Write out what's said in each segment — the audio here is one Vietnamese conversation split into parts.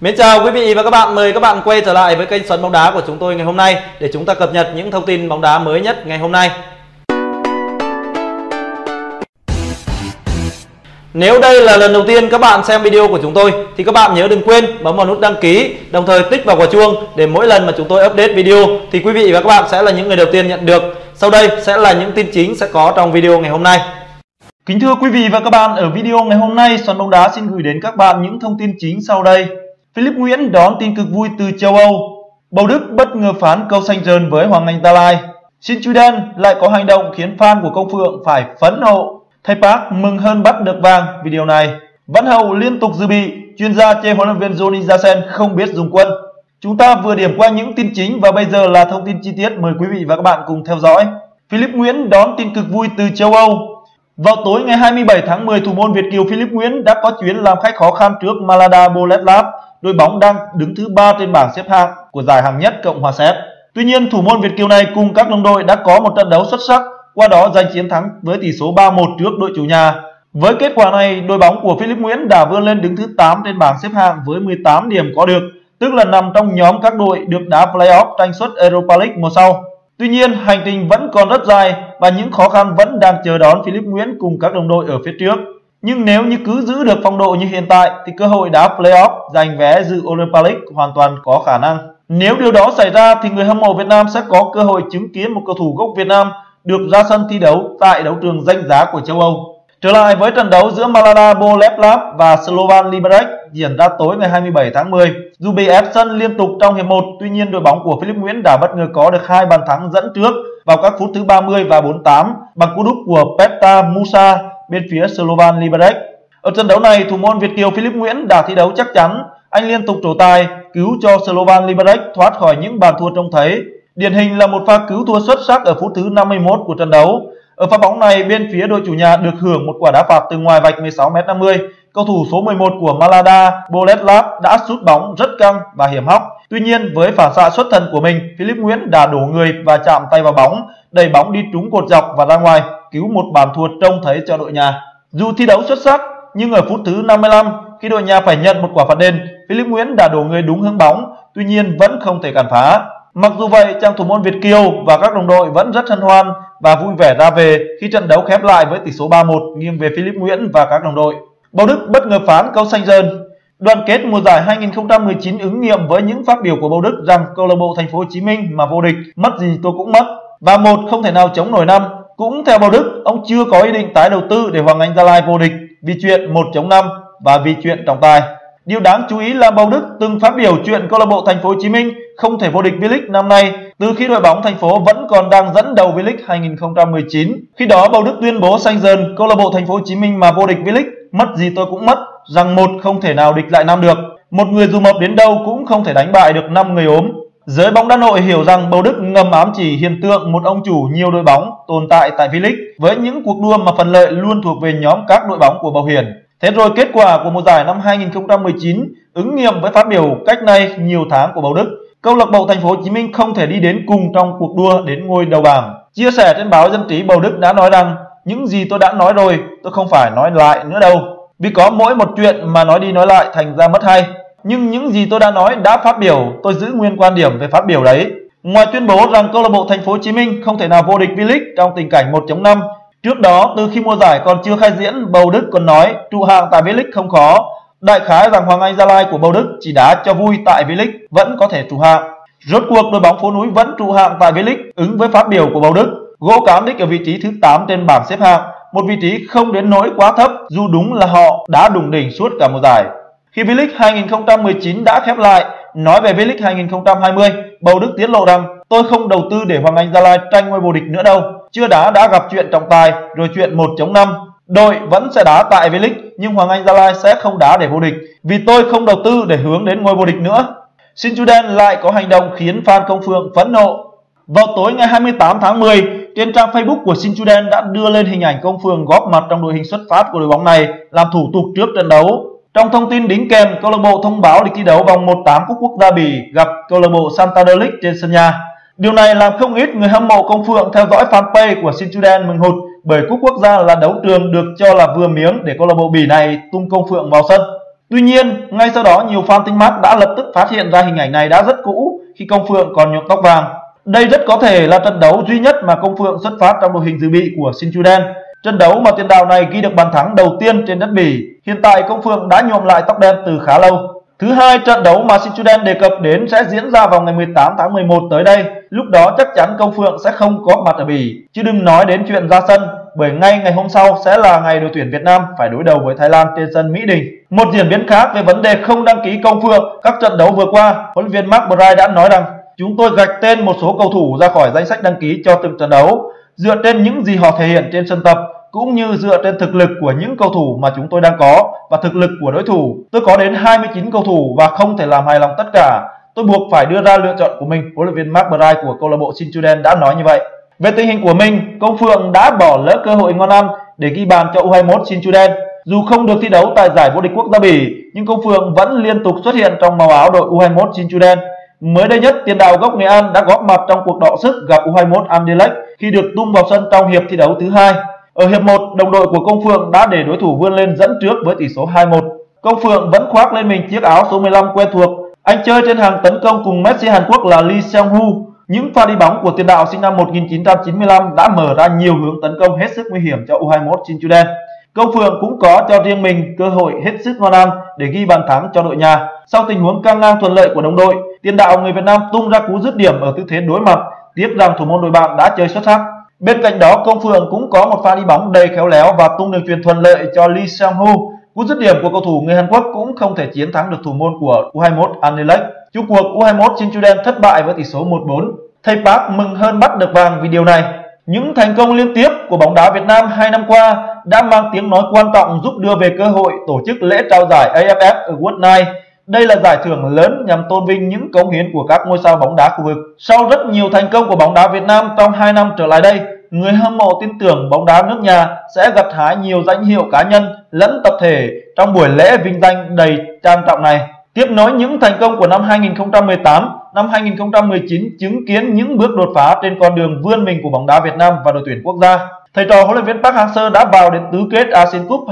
Mến chào quý vị và các bạn, mời các bạn quay trở lại với kênh Xuân Bóng Đá của chúng tôi ngày hôm nay để chúng ta cập nhật những thông tin bóng đá mới nhất ngày hôm nay. Nếu đây là lần đầu tiên các bạn xem video của chúng tôi thì các bạn nhớ đừng quên bấm vào nút đăng ký, đồng thời tích vào quả chuông để mỗi lần mà chúng tôi update video thì quý vị và các bạn sẽ là những người đầu tiên nhận được. Sau đây sẽ là những tin chính sẽ có trong video ngày hôm nay. Kính thưa quý vị và các bạn, ở video ngày hôm nay, Xuân Bóng Đá xin gửi đến các bạn những thông tin chính sau đây. Philip Nguyễn đón tin cực vui từ châu Âu. Bầu Đức bất ngờ phán câu xanh dờn với Hoàng Anh Gia Lai. Sinchudan lại có hành động khiến fan của Công Phượng phải phẫn nộ. Thầy Park mừng hơn bắt được vàng vì điều này. Văn Hậu liên tục dự bị, chuyên gia chê huấn luyện viên Johnny Jansen không biết dùng quân. Chúng ta vừa điểm qua những tin chính và bây giờ là thông tin chi tiết, mời quý vị và các bạn cùng theo dõi. Philip Nguyễn đón tin cực vui từ châu Âu. Vào tối ngày 27 tháng 10, thủ môn Việt kiều Philip Nguyễn đã có chuyến làm khách khó khăn trước Malada Boleslav, đội bóng đang đứng thứ 3 trên bảng xếp hạng của giải hạng nhất Cộng hòa Séc. Tuy nhiên, thủ môn Việt kiều này cùng các đồng đội đã có một trận đấu xuất sắc, qua đó giành chiến thắng với tỷ số 3-1 trước đội chủ nhà. Với kết quả này, đội bóng của Philip Nguyễn đã vươn lên đứng thứ 8 trên bảng xếp hạng với 18 điểm có được, tức là nằm trong nhóm các đội được đá play-off tranh suất Europa League mùa sau. Tuy nhiên, hành trình vẫn còn rất dài và những khó khăn vẫn đang chờ đón Philip Nguyễn cùng các đồng đội ở phía trước. Nhưng nếu như cứ giữ được phong độ như hiện tại thì cơ hội đá play-off giành vé dự Europa League hoàn toàn có khả năng. Nếu điều đó xảy ra thì người hâm mộ Việt Nam sẽ có cơ hội chứng kiến một cầu thủ gốc Việt Nam được ra sân thi đấu tại đấu trường danh giá của châu Âu. Trở lại với trận đấu giữa Malada Boleslav và Slovan Liberec diễn ra tối ngày 27 tháng 10. Dù bị ép sân liên tục trong hiệp 1, tuy nhiên đội bóng của Philip Nguyễn đã bất ngờ có được 2 bàn thắng dẫn trước vào các phút thứ 30 và 48 bằng cú đúp của Petra Musa bên phía Slovan Liberec. Ở trận đấu này, thủ môn Việt kiều Philip Nguyễn đã thi đấu chắc chắn, anh liên tục trổ tài cứu cho Slovan Liberec thoát khỏi những bàn thua trông thấy. Điển hình là một pha cứu thua xuất sắc ở phút thứ 51 của trận đấu. Ở pha bóng này, bên phía đội chủ nhà được hưởng một quả đá phạt từ ngoài vạch 16m50. Cầu thủ số 11 của Malada Boleslav đã sút bóng rất căng và hiểm hóc. Tuy nhiên, với phản xạ xuất thần của mình, Philip Nguyễn đã đổ người và chạm tay vào bóng, đẩy bóng đi trúng cột dọc và ra ngoài, cứu một bàn thua trông thấy cho đội nhà. Dù thi đấu xuất sắc, nhưng ở phút thứ 55, khi đội nhà phải nhận một quả phạt đền, Philip Nguyễn đã đổ người đúng hướng bóng, tuy nhiên vẫn không thể cản phá. Mặc dù vậy, chàng thủ môn Việt kiều và các đồng đội vẫn rất hân hoan và vui vẻ ra về khi trận đấu khép lại với tỷ số 3-1 nghiêng về Philip Nguyễn và các đồng đội. Bầu Đức bất ngờ phán câu xanh dờn. Đoàn kết mùa giải 2019 ứng nghiệm với những phát biểu của Bầu Đức rằng câu lạc bộ Thành phố Hồ Chí Minh mà vô địch, mất gì tôi cũng mất và một không thể nào chống nổi năm. Cũng theo Bầu Đức, ông chưa có ý định tái đầu tư để Hoàng Anh Gia Lai vô địch vì chuyện 1-5 và vì chuyện trọng tài. Điều đáng chú ý là Bầu Đức từng phát biểu chuyện câu lạc bộ Thành phố Hồ Chí Minh không thể vô địch V-League năm nay từ khi đội bóng thành phố vẫn còn đang dẫn đầu V-League 2019. Khi đó Bầu Đức tuyên bố xanh dờn câu lạc bộ Thành phố Hồ Chí Minh mà vô địch V-League, mất gì tôi cũng mất, rằng một không thể nào địch lại năm được. Một người dù mập đến đâu cũng không thể đánh bại được 5 người ốm. Giới bóng đá nội hiểu rằng Bầu Đức ngầm ám chỉ hiện tượng một ông chủ nhiều đội bóng tồn tại tại V-League với những cuộc đua mà phần lợi luôn thuộc về nhóm các đội bóng của Bầu Hiển. Thế rồi kết quả của mùa giải năm 2019 ứng nghiệm với phát biểu cách nay nhiều tháng của Bầu Đức. Câu lạc bộ Thành phố Hồ Chí Minh không thể đi đến cùng trong cuộc đua đến ngôi đầu bảng. Chia sẻ trên báo Dân trí, Bầu Đức đã nói rằng những gì tôi đã nói rồi, tôi không phải nói lại nữa đâu. Vì có mỗi một chuyện mà nói đi nói lại thành ra mất hay. Nhưng những gì tôi đã nói đã phát biểu, tôi giữ nguyên quan điểm về phát biểu đấy. Ngoài tuyên bố rằng câu lạc bộ Thành phố Hồ Chí Minh không thể nào vô địch V-League trong tình cảnh 1-5, trước đó từ khi mùa giải còn chưa khai diễn, Bầu Đức còn nói trụ hạng tại V-League không khó. Đại khái rằng Hoàng Anh Gia Lai của Bầu Đức chỉ đá cho vui tại V-League vẫn có thể trụ hạng. Rốt cuộc đội bóng phố núi vẫn trụ hạng tại V-League ứng với phát biểu của Bầu Đức. Gỗ Cán đích ở vị trí thứ 8 trên bảng xếp hạng, một vị trí không đến nỗi quá thấp dù đúng là họ đã đủng đỉnh suốt cả mùa giải. Khi V-League 2019 đã khép lại, nói về V-League 2020, Bầu Đức tiết lộ rằng tôi không đầu tư để Hoàng Anh Gia Lai tranh ngôi vô địch nữa đâu. Chưa đá đã gặp chuyện trọng tài, rồi chuyện 1-5. Đội vẫn sẽ đá tại V-League nhưng Hoàng Anh Gia Lai sẽ không đá để vô địch vì tôi không đầu tư để hướng đến ngôi vô địch nữa. Sinchudan lại có hành động khiến fan Công Phượng phẫn nộ. Vào tối ngày 28 tháng 10, trên trang Facebook của Sinchudan đã đưa lên hình ảnh Công Phượng góp mặt trong đội hình xuất phát của đội bóng này làm thủ tục trước trận đấu. Trong thông tin đính kèm, câu lạc bộ thông báo lịch thi đấu vòng 1/8 Cúp Quốc gia Bỉ gặp câu lạc bộ Santander League trên sân nhà. Điều này làm không ít người hâm mộ Công Phượng theo dõi fanpage của Sinchudan mừng hụt bởi Cúp Quốc gia là đấu trường được cho là vừa miếng để câu lạc bộ Bỉ này tung Công Phượng vào sân. Tuy nhiên, ngay sau đó nhiều fan Tinh Mát đã lập tức phát hiện ra hình ảnh này đã rất cũ khi Công Phượng còn nhuộm tóc vàng. Đây rất có thể là trận đấu duy nhất mà Công Phượng xuất phát trong đội hình dự bị của Shinjuden. Trận đấu mà tiền đạo này ghi được bàn thắng đầu tiên trên đất Bỉ. Hiện tại Công Phượng đã nhuộm lại tóc đen từ khá lâu. Thứ hai, trận đấu mà Shinjuden đề cập đến sẽ diễn ra vào ngày 18 tháng 11 tới đây. Lúc đó chắc chắn Công Phượng sẽ không có mặt ở Bỉ, chứ đừng nói đến chuyện ra sân, bởi ngay ngày hôm sau sẽ là ngày đội tuyển Việt Nam phải đối đầu với Thái Lan trên sân Mỹ Đình. Một diễn biến khác về vấn đề không đăng ký Công Phượng các trận đấu vừa qua, huấn luyện viên Mark Bryce đã nói rằng chúng tôi gạch tên một số cầu thủ ra khỏi danh sách đăng ký cho từng trận đấu dựa trên những gì họ thể hiện trên sân tập, cũng như dựa trên thực lực của những cầu thủ mà chúng tôi đang có và thực lực của đối thủ. Tôi có đến 29 cầu thủ và không thể làm hài lòng tất cả. Tôi buộc phải đưa ra lựa chọn của mình, huấn luyện viên Mark Bryce của câu lạc bộ Shinjuden đã nói như vậy. Về tình hình của mình, Công Phượng đã bỏ lỡ cơ hội ngon ăn để ghi bàn cho U21 Shinjuden. Dù không được thi đấu tại giải vô địch quốc gia Bỉ, nhưng Công Phượng vẫn liên tục xuất hiện trong màu áo đội U21 Shinjuden. Mới đây nhất, tiền đạo gốc Nghệ An đã góp mặt trong cuộc đọ sức gặp U21 Anderlecht khi được tung vào sân trong hiệp thi đấu thứ hai. Ở hiệp 1, đồng đội của Công Phượng đã để đối thủ vươn lên dẫn trước với tỷ số 2-1. Công Phượng vẫn khoác lên mình chiếc áo số 15 quen thuộc. Anh chơi trên hàng tấn công cùng Messi Hàn Quốc là Lee Seung-woo. Những pha đi bóng của tiền đạo sinh năm 1995 đã mở ra nhiều hướng tấn công hết sức nguy hiểm cho U21 Shinjuden. Công Phượng cũng có cho riêng mình cơ hội hết sức ngon ăn để ghi bàn thắng cho đội nhà. Sau tình huống căng ngang thuận lợi của đồng đội, tiền đạo người Việt Nam tung ra cú dứt điểm ở tư thế đối mặt, tiếc rằng thủ môn đội bạn đã chơi xuất sắc. Bên cạnh đó, Công Phượng cũng có một pha đi bóng đầy khéo léo và tung đường chuyền thuận lợi cho Lee Seung-woo. Cú dứt điểm của cầu thủ người Hàn Quốc cũng không thể chiến thắng được thủ môn của U21 Anderlecht. Chung cuộc U21 Shinjuden thất bại với tỷ số 1-4. Thầy Park mừng hơn bắt được vàng vì điều này. Những thành công liên tiếp của bóng đá Việt Nam 2 năm qua đã mang tiếng nói quan trọng giúp đưa về cơ hội tổ chức lễ trao giải AFF Award Night. Đây là giải thưởng lớn nhằm tôn vinh những cống hiến của các ngôi sao bóng đá khu vực. Sau rất nhiều thành công của bóng đá Việt Nam trong 2 năm trở lại đây, người hâm mộ tin tưởng bóng đá nước nhà sẽ gặt hái nhiều danh hiệu cá nhân lẫn tập thể trong buổi lễ vinh danh đầy trang trọng này. Tiếp nối những thành công của năm 2018, năm 2019 chứng kiến những bước đột phá trên con đường vươn mình của bóng đá Việt Nam và đội tuyển quốc gia. Thầy trò huấn luyện viên Park Hang-seo đã vào đến tứ kết Asian Cup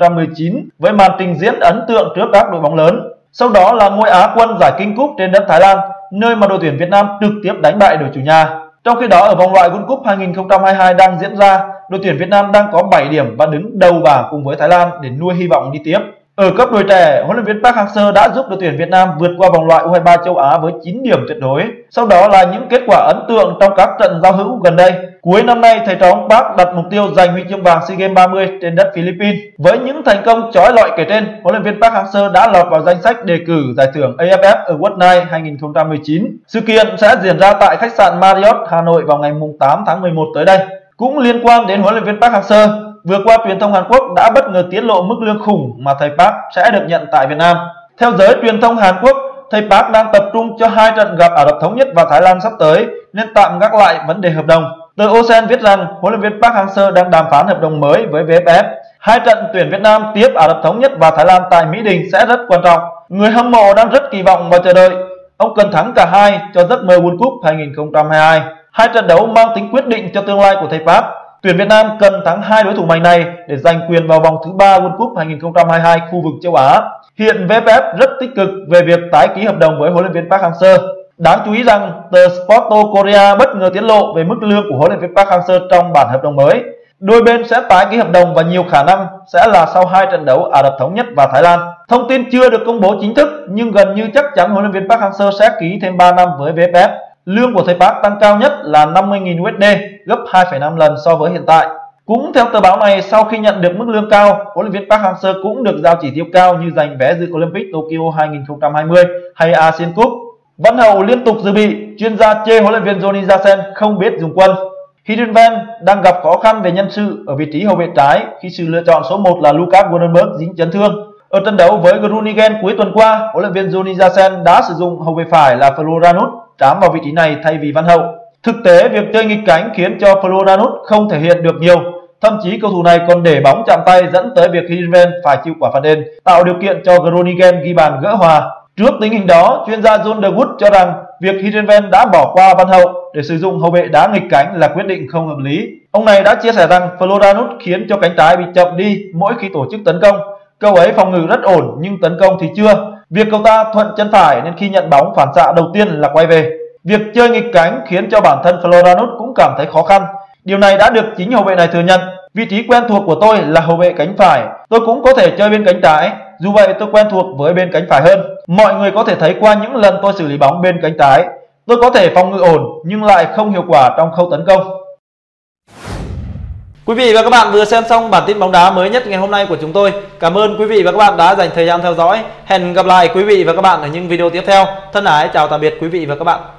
2019 với màn trình diễn ấn tượng trước các đội bóng lớn. Sau đó là ngôi Á quân giải King Cup trên đất Thái Lan, nơi mà đội tuyển Việt Nam trực tiếp đánh bại đội chủ nhà. Trong khi đó ở vòng loại World Cup 2022 đang diễn ra, đội tuyển Việt Nam đang có 7 điểm và đứng đầu bảng cùng với Thái Lan để nuôi hy vọng đi tiếp. Ở cấp đội trẻ, huấn luyện viên Park Hang-seo đã giúp đội tuyển Việt Nam vượt qua vòng loại U23 châu Á với 9 điểm tuyệt đối. Sau đó là những kết quả ấn tượng trong các trận giao hữu gần đây. Cuối năm nay, thầy trò ông Park đặt mục tiêu giành huy chương vàng SEA Games 30 trên đất Philippines. Với những thành công chói lọi kể trên, huấn luyện viên Park Hang-seo đã lọt vào danh sách đề cử giải thưởng AFF Award Night 2019. Sự kiện sẽ diễn ra tại khách sạn Marriott, Hà Nội vào ngày 8 tháng 11 tới đây. Cũng liên quan đến huấn luyện viên Park Hang-seo, vừa qua truyền thông Hàn Quốc đã bất ngờ tiết lộ mức lương khủng mà thầy Park sẽ được nhận tại Việt Nam. Theo giới truyền thông Hàn Quốc, thầy Park đang tập trung cho 2 trận gặp Ả Rập Thống Nhất và Thái Lan sắp tới nên tạm gác lại vấn đề hợp đồng. Tờ Osen viết rằng huấn luyện viên Park Hang-seo đang đàm phán hợp đồng mới với VFF. 2 trận tuyển Việt Nam tiếp Ả Rập Thống Nhất và Thái Lan tại Mỹ Đình sẽ rất quan trọng. Người hâm mộ đang rất kỳ vọng và chờ đợi. Ông cần thắng cả hai cho giấc mơ World Cup 2022. 2 trận đấu mang tính quyết định cho tương lai của thầy Park. Tuyển Việt Nam cần thắng 2 đối thủ mạnh này để giành quyền vào vòng thứ 3 World Cup 2022 khu vực châu Á. Hiện VFF rất tích cực về việc tái ký hợp đồng với huấn luyện viên Park Hang-seo. Đáng chú ý rằng tờ Sporto Korea bất ngờ tiết lộ về mức lương của huấn luyện viên Park Hang-seo trong bản hợp đồng mới. Đôi bên sẽ tái ký hợp đồng và nhiều khả năng sẽ là sau 2 trận đấu Ả Rập Thống Nhất và Thái Lan. Thông tin chưa được công bố chính thức nhưng gần như chắc chắn huấn luyện viên Park Hang-seo sẽ ký thêm 3 năm với VFF. Lương của thầy Park tăng cao nhất là 50.000 USD, gấp 2,5 lần so với hiện tại. Cũng theo tờ báo này, sau khi nhận được mức lương cao, huấn luyện viên Park Hang-seo cũng được giao chỉ tiêu cao như giành vé dự Olympic Tokyo 2020 hay Asian Cup. Văn Hậu liên tục dự bị, chuyên gia chê huấn luyện viên Johnny Dasen không biết dùng quân. Heerenveen đang gặp khó khăn về nhân sự ở vị trí hậu vệ trái khi sự lựa chọn số 1 là Lucas Wollenberg dính chấn thương. Ở trận đấu với Groningen cuối tuần qua, huấn luyện viên Johnny Dasen đã sử dụng hậu vệ phải là Floranus trám vào vị trí này thay vì Văn Hậu. Thực tế, việc chơi nghịch cánh khiến cho Floranus không thể hiện được nhiều. Thậm chí cầu thủ này còn để bóng chạm tay dẫn tới việc Heerenveen phải chịu quả phạt đền, tạo điều kiện cho Groningen ghi bàn gỡ hòa. Trước tình hình đó, chuyên gia John De Wood cho rằng việc Heerenveen đã bỏ qua Văn Hậu để sử dụng hậu vệ đá nghịch cánh là quyết định không hợp lý. Ông này đã chia sẻ rằng Floranus khiến cho cánh trái bị chậm đi mỗi khi tổ chức tấn công. Cậu ấy phòng ngự rất ổn nhưng tấn công thì chưa. Việc cậu ta thuận chân phải nên khi nhận bóng phản xạ đầu tiên là quay về. Việc chơi nghịch cánh khiến cho bản thân Florianus cũng cảm thấy khó khăn. Điều này đã được chính hậu vệ này thừa nhận. Vị trí quen thuộc của tôi là hậu vệ cánh phải. Tôi cũng có thể chơi bên cánh trái. Dù vậy tôi quen thuộc với bên cánh phải hơn. Mọi người có thể thấy qua những lần tôi xử lý bóng bên cánh trái, tôi có thể phòng ngự ổn nhưng lại không hiệu quả trong khâu tấn công. Quý vị và các bạn vừa xem xong bản tin bóng đá mới nhất ngày hôm nay của chúng tôi. Cảm ơn quý vị và các bạn đã dành thời gian theo dõi. Hẹn gặp lại quý vị và các bạn ở những video tiếp theo. Thân ái chào tạm biệt quý vị và các bạn.